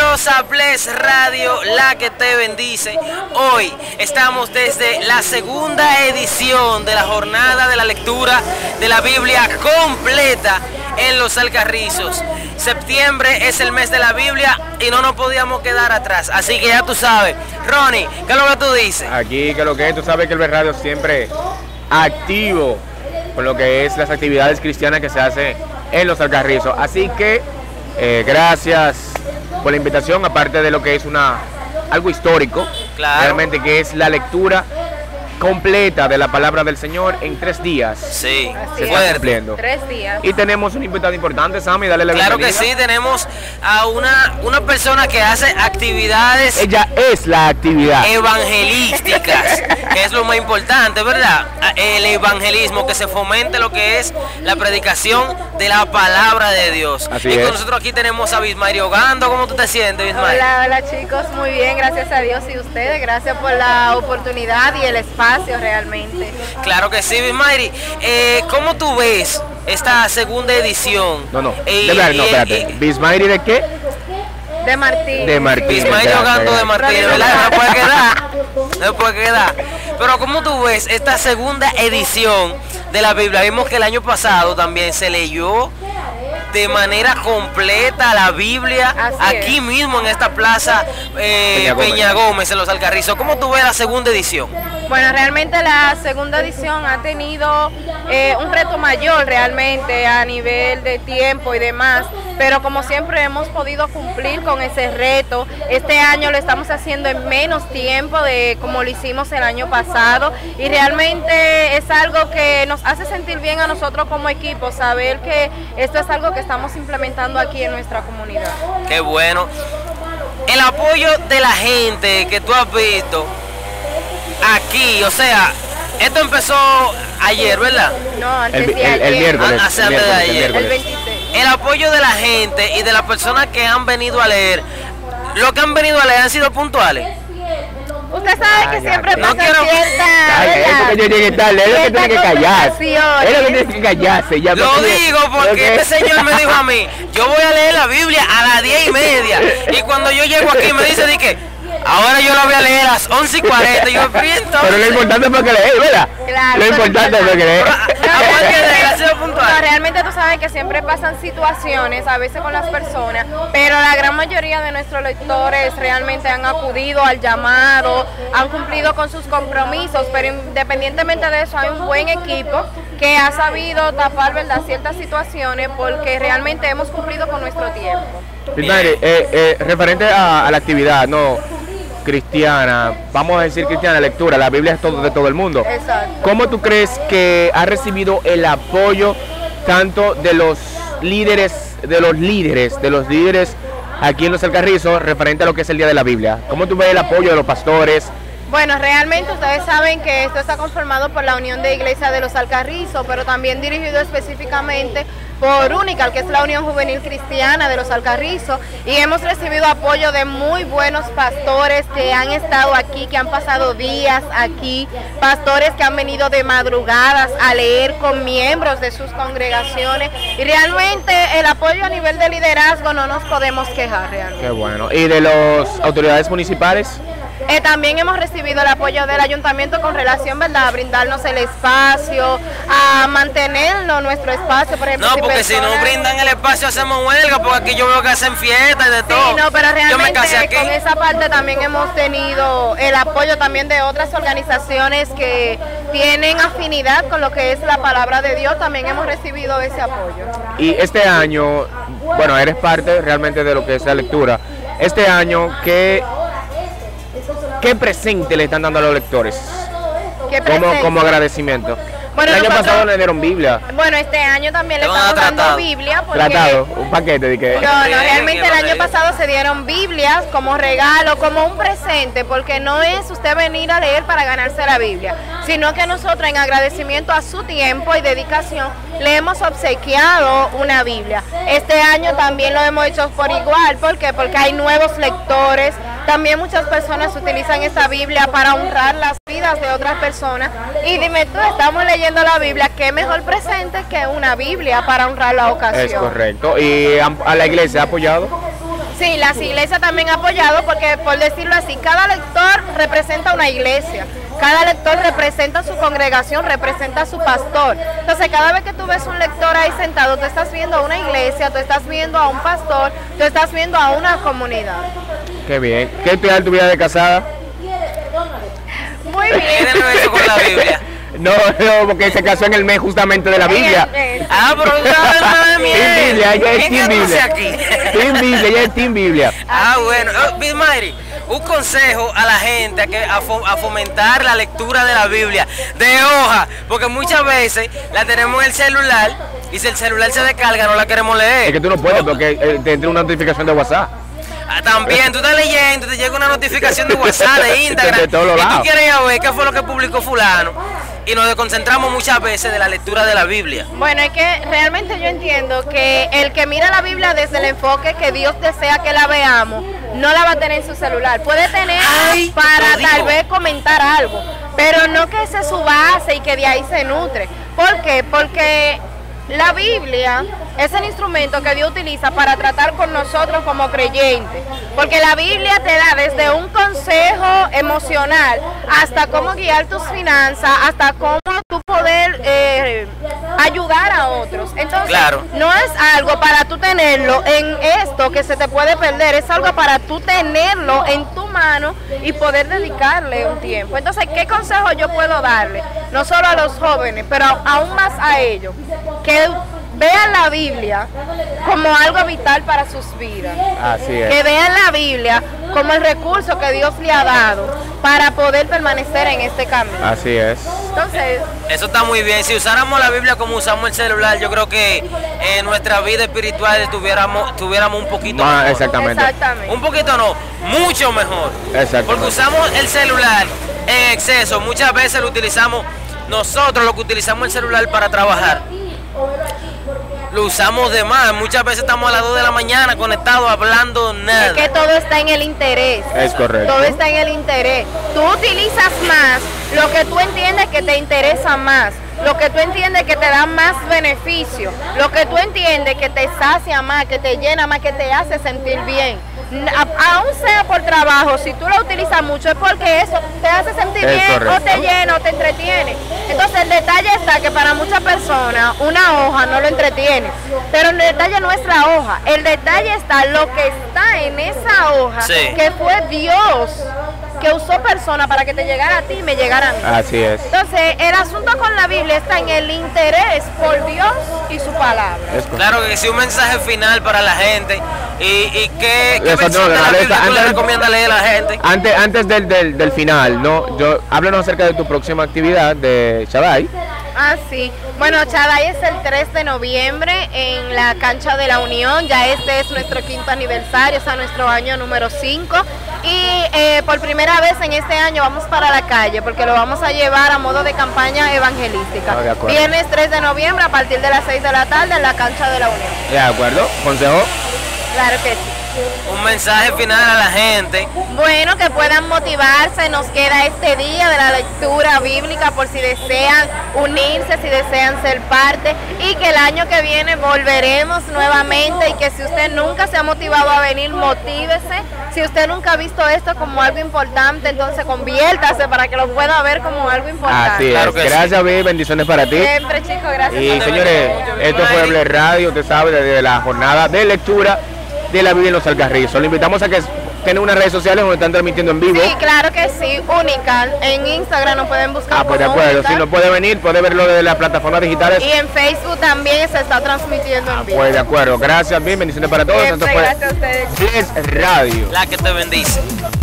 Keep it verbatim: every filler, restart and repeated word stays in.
Bienvenidos a Bless Radio, la que te bendice. Hoy estamos desde la segunda edición de la jornada de la lectura de la Biblia completa en Los Alcarrizos. Septiembre es el mes de la Biblia y no nos podíamos quedar atrás, así que ya tú sabes. Ronnie, ¿qué es lo que tú dices? Aquí, que lo que es, tú sabes que el Bless Radio siempre activo con lo que es las actividades cristianas que se hace en Los Alcarrizos. Así que eh, gracias por la invitación, aparte de lo que es una algo histórico, claro, realmente, que es la lectura completa de la palabra del Señor en tres días. Sí, se está cumpliendo. Tres días. Y tenemos un invitado importante, Sammy, dale la Claro bienvenida. que sí, tenemos a una, una persona que hace actividades. Ella es la actividad. Evangelísticas, que es lo más importante, ¿verdad? El evangelismo, que se fomente lo que es la predicación de la palabra de Dios. Así y es. con nosotros aquí tenemos a Bismari Ogando. ¿Cómo tú te sientes, Bismari? Hola, hola chicos, muy bien, gracias a Dios y ustedes, gracias por la oportunidad y el espacio realmente. Claro que sí, Bismari. Eh, ¿Cómo tú ves esta segunda edición? No, no, Y- de verdad, no, y- espérate. y- ¿Bismairi de qué? De Martín. De Martín. Bismari Gracias, Ogando de gracias. Martínez, ¿verdad? No puede quedar, no puede quedar. Pero ¿cómo tú ves esta segunda edición de la Biblia? Vimos que el año pasado también se leyó de manera completa la Biblia Así aquí es. mismo en esta plaza eh, Peña Gómez. Peña Gómez, en Los Alcarrizos. ¿Cómo tú ves la segunda edición? Bueno, realmente la segunda edición ha tenido eh, un reto mayor realmente a nivel de tiempo y demás, pero como siempre hemos podido cumplir con ese reto. Este año lo estamos haciendo en menos tiempo de como lo hicimos el año pasado y realmente es algo que nos hace sentir bien a nosotros como equipo, saber que esto es algo que estamos implementando aquí en nuestra comunidad. Qué bueno. El apoyo de la gente que tú has visto aquí, o sea, esto empezó ayer, ¿verdad? No, antes El, de el, el ayer. miércoles. Ah, hace el antes de miércoles, el ayer. El miércoles. veintiséis. El apoyo de la gente y de las personas que han venido a leer, los que han venido a leer han sido puntuales. Usted sabe que Cállate. siempre No pasa quiero- cierta, Cállate, ¿verdad? eso que yo llegué tarde, es lo que Cierta tiene que callarse. conversación. Es lo que tiene que callarse. Ya, Lo porque- digo porque este señor me dijo a mí, yo voy a leer la Biblia a las diez y media. Y cuando yo llego aquí me dice, di que ahora yo la voy a leer a las once y cuarenta. Y yo, pero entonces, Pero lo importante fue que leí, ¿verdad? Claro, Lo pero importante es fue que leí. aparte de él, ha sido No, puntual. realmente tú sabes que siempre pasan situaciones, a veces con las personas, pero la gran mayoría de nuestros lectores realmente han acudido al llamado, han cumplido con sus compromisos, pero independientemente de eso hay un buen equipo que ha sabido tapar, ¿verdad?, ciertas situaciones porque realmente hemos cumplido con nuestro tiempo. Bismari, eh, eh, referente a, a la actividad no cristiana, vamos a decir cristiana, lectura, la Biblia es todo de todo el mundo. Exacto. ¿Cómo tú crees que ha recibido el apoyo tanto de los líderes, de los líderes, de los líderes aquí en Los Alcarrizos referente a lo que es el Día de la Biblia? ¿Cómo tú ves el apoyo de los pastores? Bueno, realmente ustedes saben que esto está conformado por la Unión de Iglesias de Los Alcarrizos, pero también dirigido específicamente por UNICAL, que es la Unión Juvenil Cristiana de Los Alcarrizos, y hemos recibido apoyo de muy buenos pastores que han estado aquí, que han pasado días aquí, pastores que han venido de madrugadas a leer con miembros de sus congregaciones, y realmente el apoyo a nivel de liderazgo no nos podemos quejar realmente. Qué bueno. ¿Y de las autoridades municipales? Eh, también hemos recibido el apoyo del ayuntamiento con relación, ¿verdad?, a brindarnos el espacio, a mantenernos nuestro espacio, por ejemplo. No, porque si no personas- brindan el espacio hacemos huelga, porque aquí yo veo que hacen fiestas y de Sí, todo. no, pero Yo me casé realmente aquí. con esa parte también hemos tenido el apoyo también de otras organizaciones que tienen afinidad con lo que es la palabra de Dios, también hemos recibido ese apoyo. Y este año, bueno, eres parte realmente de lo que es la lectura. Este año, ¿qué, qué presente le están dando a los lectores? ¿Qué Como, presente? como agradecimiento. Bueno, el año nosotros- pasado le dieron Biblia. Bueno, este año también le Te van a estamos dando tratar. Biblia porque... Tratado, un paquete de que... No, no, Bien, realmente bien, el año bien. pasado se dieron Biblias como regalo, como un presente, porque no es usted venir a leer para ganarse la Biblia, sino que nosotros en agradecimiento a su tiempo y dedicación le hemos obsequiado una Biblia. Este año también lo hemos hecho por igual, ¿por qué? Porque hay nuevos lectores, también muchas personas utilizan esta Biblia para honrar las vidas de otras personas, y dime tú, estamos leyendo la Biblia, qué mejor presente que una Biblia para honrar la ocasión. Es correcto. ¿Y han- a la iglesia ha apoyado? Sí, las iglesias también han apoyado porque, por decirlo así, cada lector representa una iglesia. Cada lector representa su congregación, representa a su pastor. Entonces, cada vez que tú ves un lector ahí sentado, tú estás viendo a una iglesia, tú estás viendo a un pastor, tú estás viendo a una comunidad. Qué bien. ¿Qué tal tu vida de casada? Muy bien. ¿Qué tiene eso con la Biblia? No, no, porque se casó en el mes justamente de la Biblia. Ah, pero Team Biblia, ella es Team Biblia. aquí? Team Biblia, ella es Team Biblia. Ah, bueno. Oh, Big Mayri, un consejo a la gente a, que, a, fo- a fomentar la lectura de la Biblia de hoja, porque muchas veces la tenemos en el celular y si el celular se descarga no la queremos leer. Es que tú no puedes porque eh, te entra una notificación de WhatsApp. Ah, también, tú estás leyendo, te llega una notificación de WhatsApp, de Instagram, De todos los y tú lados. quieres ir a ver qué fue lo que publicó fulano, y nos desconcentramos muchas veces de la lectura de la Biblia. Bueno, es que realmente yo entiendo que el que mira la Biblia desde el enfoque que Dios desea que la veamos, no la va a tener en su celular. Puede tener Ay, para lo digo. tal vez comentar algo, pero no que esa es su base y que de ahí se nutre. ¿Por qué? Porque la Biblia es el instrumento que Dios utiliza para tratar con nosotros como creyentes. Porque la Biblia te da desde un consejo emocional hasta cómo guiar tus finanzas, hasta cómo tú poder eh, ayudar a otros. Entonces, Claro. no es algo para tú tenerlo en esto que se te puede perder, es algo para tú tenerlo en tu mano y poder dedicarle un tiempo. Entonces, ¿qué consejo yo puedo darle? No solo a los jóvenes, pero aún más a ellos, que vean la Biblia como algo vital para sus vidas. Así Que es. vean la Biblia como el recurso que Dios le ha dado para poder permanecer en este camino. Así es. Entonces, Eso está muy bien. Si usáramos la Biblia como usamos el celular, yo creo que en nuestra vida espiritual tuviéramos, tuviéramos un poquito Ah, mejor. exactamente. exactamente. Un poquito no, mucho mejor. Exactamente. Porque usamos el celular en exceso. Muchas veces lo utilizamos, nosotros lo que utilizamos el celular para trabajar, lo usamos de más. Muchas veces estamos a las dos de la mañana conectados hablando nada. es que todo está en el interés. Es correcto. Todo está en el interés. Tú utilizas más lo que tú entiendes que te interesa más, lo que tú entiendes que te da más beneficio, lo que tú entiendes que te sacia más, que te llena más, que te hace sentir bien. A- aún sea por trabajo, si tú lo utilizas mucho es porque eso te hace sentir Es bien, correcto. o te llena o te entretiene. Entonces el detalle está que para muchas personas una hoja no lo entretiene, pero el detalle no es la hoja, el detalle está lo que está en esa hoja, Sí. que fue Dios que usó personas para que te llegara a ti y me llegara a mí. Así es. Entonces el asunto con la Biblia está en el interés por Dios y su palabra. Es correcto. Claro que sí, un mensaje final para la gente. ¿Y, y qué, qué Eso, versión no, de la Alexa, Biblia tú le antes- recomiendas leer a la gente? Antes, antes del, del, del final, no, yo háblanos acerca de tu próxima actividad de Shaddai. Ah, sí. Bueno, Shaddai es el tres de noviembre en la cancha de la Unión. Ya este es nuestro quinto aniversario, o sea, nuestro año número cinco. Y eh, por primera vez en este año vamos para la calle porque lo vamos a llevar a modo de campaña evangelística. Ah, de acuerdo. Viernes tres de noviembre a partir de las seis de la tarde en la cancha de la Unión. De acuerdo. Consejo. Claro que sí. Un mensaje final a la gente. Bueno, que puedan motivarse, nos queda este día de la lectura bíblica por si desean unirse, si desean ser parte y que el año que viene volveremos nuevamente y que si usted nunca se ha motivado a venir, motívese. Si usted nunca ha visto esto como algo importante, entonces conviértase para que lo pueda ver como algo importante. Así Claro es. que sí. Gracias, Vivi. Bendiciones para ti. Siempre, chicos, gracias. Y por todo. señores, esto fue Ble Radio, usted sabe, desde la jornada de lectura de la Biblia en los Alcarrizos. Le invitamos a que tienen unas redes sociales donde están transmitiendo en vivo. Sí, claro que sí, Unical. En Instagram nos pueden buscar. Ah, pues de como acuerdo. Unical. Si no puede venir, puede verlo desde las plataformas digitales. Y en Facebook también se está transmitiendo en vivo. Pues de acuerdo. Gracias, Vivi. Bendiciones para todos. Esto Siempre, fue gracias a ustedes. Ble Radio. La que te bendice.